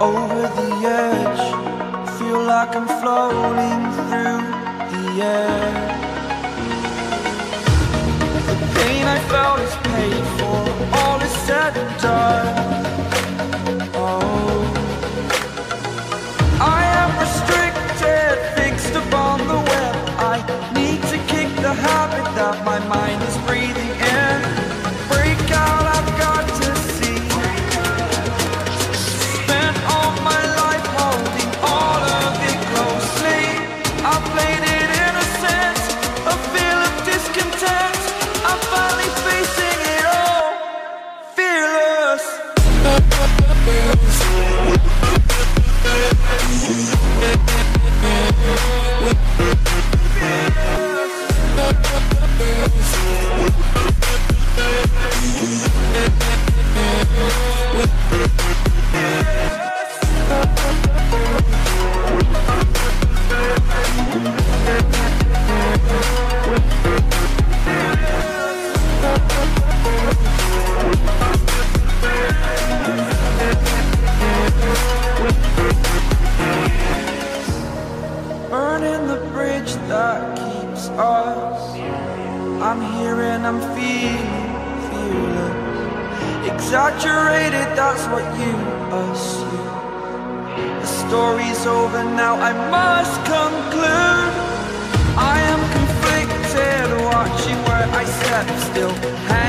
over the edge. Feel like I'm floating through the air. The pain I felt is paid for, all is said and done. Oh, I am restricted, fixed upon the web. I need to kick the habit that my mind is breathing in. Break out, I've got to see. Spent all my life holding all of it closely. I played it innocent, a feel of discontent. I'm finally facing it all, fearless. Burning the bridge that keeps us. I'm here and I'm feeling fearless. Exaggerated, that's what you assume. The story's over now, I must conclude. I am conflicted, watching where I step still.